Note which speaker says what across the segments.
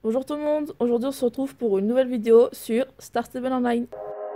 Speaker 1: Bonjour tout le monde, aujourd'hui on se retrouve pour une nouvelle vidéo sur Star Stable Online.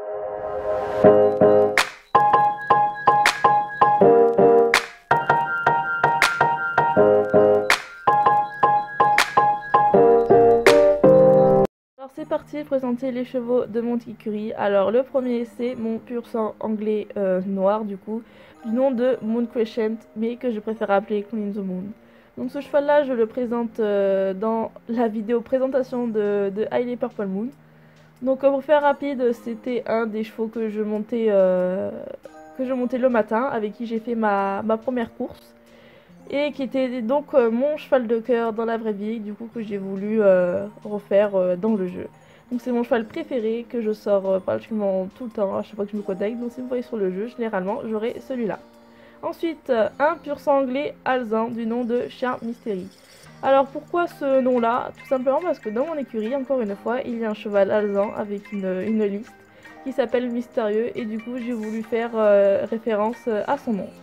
Speaker 1: Alors c'est parti, présenter les chevaux de mon écurie. Alors le premier c'est mon pur sang anglais noir du coup, du nom de Moon Crescent, mais que je préfère appeler Queen in the Moon. Donc ce cheval là je le présente dans la vidéo présentation de Highly Purple Moon. Donc pour faire rapide, c'était un des chevaux que je montais le matin, avec qui j'ai fait ma première course. Et qui était donc mon cheval de cœur dans la vraie vie, du coup que j'ai voulu refaire dans le jeu. Donc c'est mon cheval préféré que je sors pratiquement tout le temps à chaque fois que je me connecte. Donc si vous voyez sur le jeu, généralement j'aurai celui-là. Ensuite, un pur sang anglais alezan du nom de Chien Mystery. Alors pourquoi ce nom-là? Tout simplement parce que dans mon écurie, encore une fois, il y a un cheval alezan avec une liste qui s'appelle Mystérieux et du coup j'ai voulu faire référence à son nom.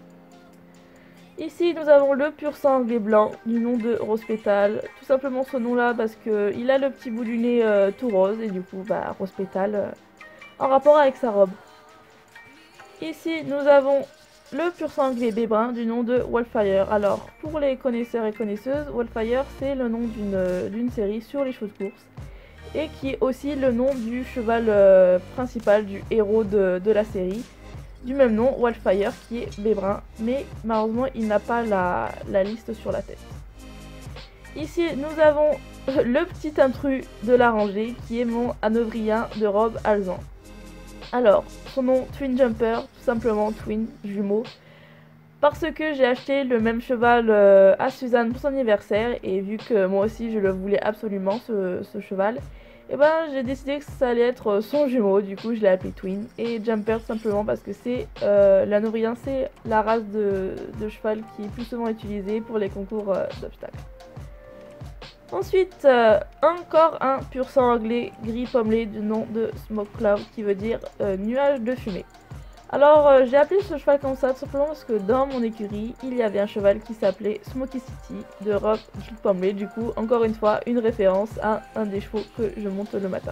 Speaker 1: Ici nous avons le pur sang anglais blanc du nom de Rose Pétale. Tout simplement ce nom-là parce qu'il a le petit bout du nez tout rose et du coup bah, Rose Pétale en rapport avec sa robe. Ici nous avons le pur sang anglais bébrun du nom de Wildfire. Alors pour les connaisseurs et connaisseuses, Wildfire c'est le nom d'une série sur les chevaux de course et qui est aussi le nom du cheval principal, du héros de la série, du même nom, Wildfire, qui est bébrun, mais malheureusement il n'a pas la liste sur la tête. Ici nous avons le petit intrus de la rangée qui est mon hanovrian de robe alezan. Alors, son nom Twin Jumper, tout simplement Twin, jumeau, parce que j'ai acheté le même cheval à Suzanne pour son anniversaire et vu que moi aussi je le voulais absolument ce cheval, et ben j'ai décidé que ça allait être son jumeau, du coup je l'ai appelé Twin, et Jumper tout simplement parce que c'est l'hanovrian, c'est la race de cheval qui est plus souvent utilisée pour les concours d'obstacles. Ensuite, encore un pur sang anglais gris pommelé du nom de Smoke Cloud qui veut dire nuage de fumée. Alors j'ai appelé ce cheval comme ça tout simplement parce que dans mon écurie il y avait un cheval qui s'appelait Smoky City de robe gris pommelé, du coup encore une fois une référence à un des chevaux que je monte le matin.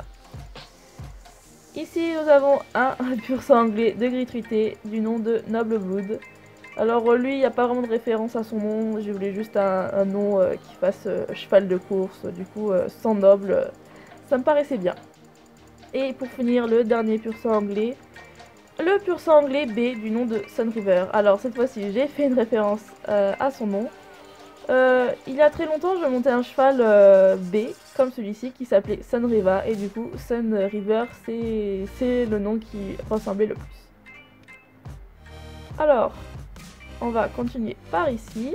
Speaker 1: Ici nous avons un pur sang anglais de gris truité du nom de Noble Blood. Alors lui, il n'y a pas vraiment de référence à son nom, je voulais juste un nom qui fasse cheval de course, du coup sans noble, ça me paraissait bien. Et pour finir, le dernier pur sang anglais, le pur sang anglais B du nom de Sun River. Alors cette fois-ci, j'ai fait une référence à son nom. Il y a très longtemps, je montais un cheval B, comme celui-ci, qui s'appelait Sun River, et du coup, Sun River, c'est le nom qui ressemblait le plus. Alors, on va continuer par ici.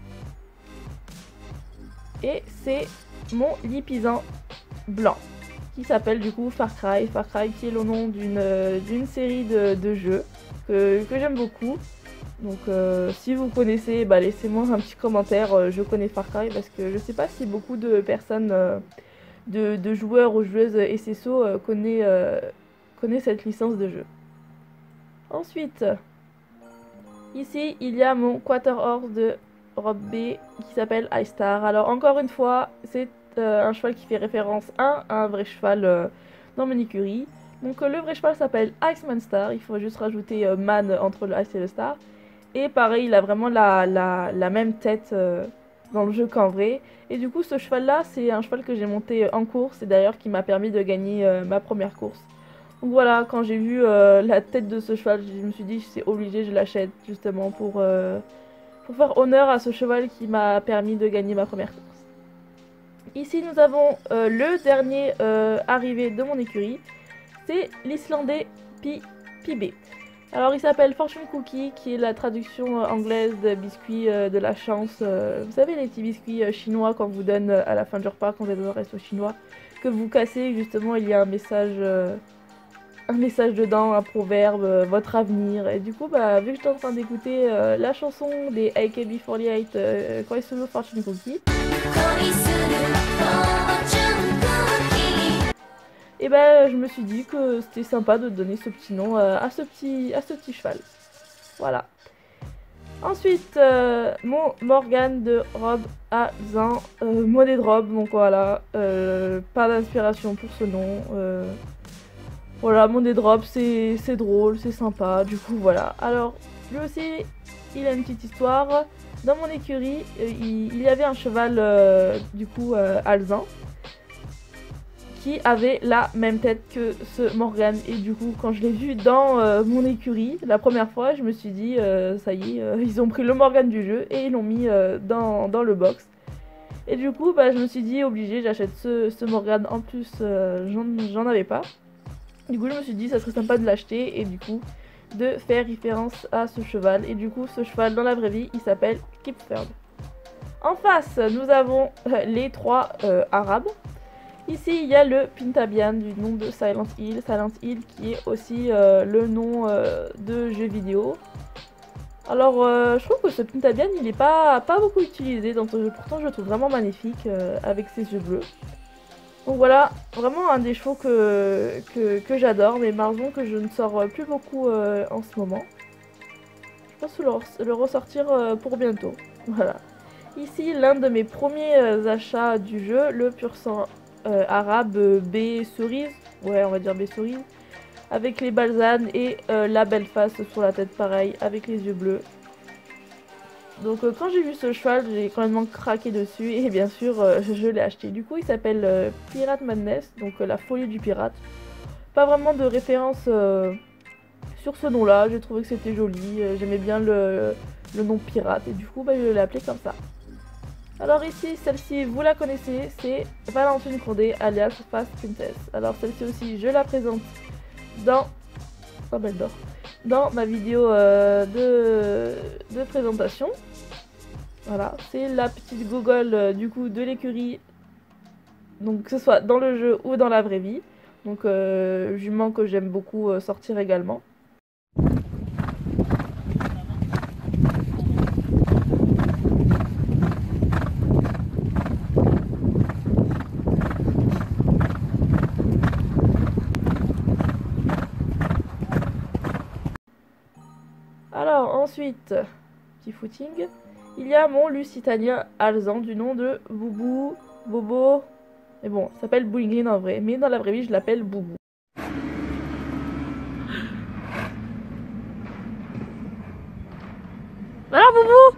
Speaker 1: Et c'est mon lipisan blanc qui s'appelle du coup Far Cry. Far Cry qui est le nom d'une série de jeux que j'aime beaucoup. Donc si vous connaissez, bah, laissez-moi un petit commentaire. Je connais Far Cry parce que je sais pas si beaucoup de personnes, de joueurs ou joueuses SSO connaissent cette licence de jeu. Ensuite, ici, il y a mon Quarter Horse de robe B qui s'appelle High Star. Alors encore une fois, c'est un cheval qui fait référence à un vrai cheval dans mon écurie. Donc le vrai cheval s'appelle Iceman Star, il faut juste rajouter man entre le Ice et le Star. Et pareil, il a vraiment la même tête dans le jeu qu'en vrai. Et du coup, ce cheval-là, c'est un cheval que j'ai monté en course et d'ailleurs qui m'a permis de gagner ma première course. Donc voilà, quand j'ai vu la tête de ce cheval, je me suis dit c'est obligé, je l'achète justement pour faire honneur à ce cheval qui m'a permis de gagner ma première course. Ici nous avons le dernier arrivé de mon écurie, c'est l'Islandais PB. Alors il s'appelle Fortune Cookie, qui est la traduction anglaise de biscuit de la chance. Vous savez les petits biscuits chinois qu'on vous donne à la fin du repas quand vous êtes dans un resto chinois, que vous cassez justement, il y a un message dedans, un proverbe, votre avenir. Et du coup, bah, vu que j'étais en train d'écouter la chanson des AKB48, Koisuru Fortune Cookie, et bah, je me suis dit que c'était sympa de donner ce petit nom à ce petit cheval. Voilà. Ensuite, mon Morgane de robe à zin, monnaie de robe, donc voilà, pas d'inspiration pour ce nom. Voilà, monnaie de robe, c'est drôle, c'est sympa, du coup voilà. Alors, lui aussi, il a une petite histoire. Dans mon écurie, il y avait un cheval, du coup, alezin, qui avait la même tête que ce Morgane. Et du coup, quand je l'ai vu dans mon écurie, la première fois, je me suis dit, ça y est, ils ont pris le Morgane du jeu et ils l'ont mis dans le box. Et du coup, bah, je me suis dit, obligé, j'achète ce Morgane. En plus, j'en avais pas. Du coup, je me suis dit, ça serait sympa de l'acheter et du coup, de faire référence à ce cheval. Et du coup, ce cheval, dans la vraie vie, il s'appelle Kipferd. En face, nous avons les trois arabes. Ici, il y a le Pintabian du nom de Silent Hill. Silent Hill qui est aussi le nom de jeu vidéo. Alors, je trouve que ce Pintabian, il n'est pas beaucoup utilisé dans ce jeu. Pourtant, je le trouve vraiment magnifique avec ses yeux bleus. Donc voilà, vraiment un des chevaux que j'adore, mais Marzon que je ne sors plus beaucoup en ce moment. Je pense le ressortir pour bientôt. Voilà. Ici, l'un de mes premiers achats du jeu, le pur sang arabe B cerise. Ouais, on va dire B cerise. Avec les balsanes et la belle face sur la tête pareil, avec les yeux bleus. Donc quand j'ai vu ce cheval, j'ai complètement craqué dessus et bien sûr je l'ai acheté. Du coup il s'appelle Pirate Madness, donc la folie du pirate. Pas vraiment de référence sur ce nom là, j'ai trouvé que c'était joli, j'aimais bien le nom pirate et du coup bah, je l'ai appelé comme ça. Alors ici, celle-ci vous la connaissez, c'est Valentine Condé alias Fast Princess. Alors celle-ci aussi je la présente dans... Oh belle d'or. Dans ma vidéo de présentation. Voilà, c'est la petite gogole du coup de l'écurie, donc que ce soit dans le jeu ou dans la vraie vie. Donc jument que j'aime beaucoup sortir également. Alors ensuite, petit footing, il y a mon Lusitanien alezan du nom de Boubou, Bobo, mais bon, ça s'appelle Bowling Green en vrai, mais dans la vraie vie je l'appelle Boubou. Alors Boubou!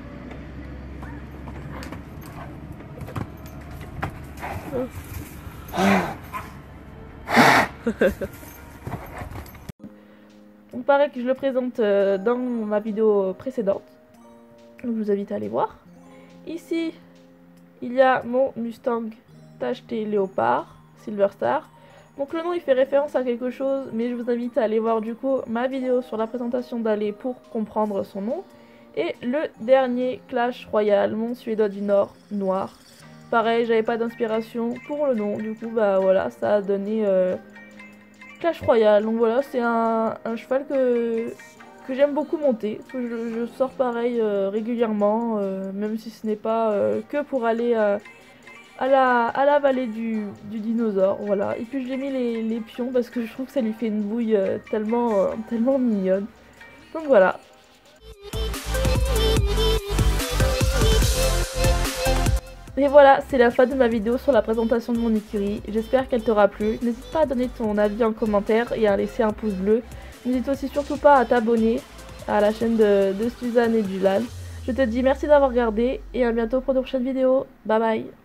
Speaker 1: Donc pareil que je le présente dans ma vidéo précédente. Donc je vous invite à aller voir. Ici, il y a mon Mustang tacheté léopard, Silver Star. Donc le nom il fait référence à quelque chose, mais je vous invite à aller voir du coup ma vidéo sur la présentation d'Allez pour comprendre son nom. Et le dernier Clash Royale, mon Suédois du Nord, noir. Pareil, j'avais pas d'inspiration pour le nom, du coup bah voilà, ça a donné Clash Royale. Donc voilà, c'est un cheval que j'aime beaucoup monter, que je sors pareil régulièrement, même si ce n'est pas que pour aller à la vallée du dinosaure, voilà. Et puis je l'ai mis les pions parce que je trouve que ça lui fait une bouille tellement mignonne. Donc voilà. Et voilà, c'est la fin de ma vidéo sur la présentation de mon écurie. J'espère qu'elle t'aura plu. N'hésite pas à donner ton avis en commentaire et à laisser un pouce bleu. N'hésite aussi surtout pas à t'abonner à la chaîne de Suzanne et Dulan. Je te dis merci d'avoir regardé et à bientôt pour de prochaines vidéos. Bye bye.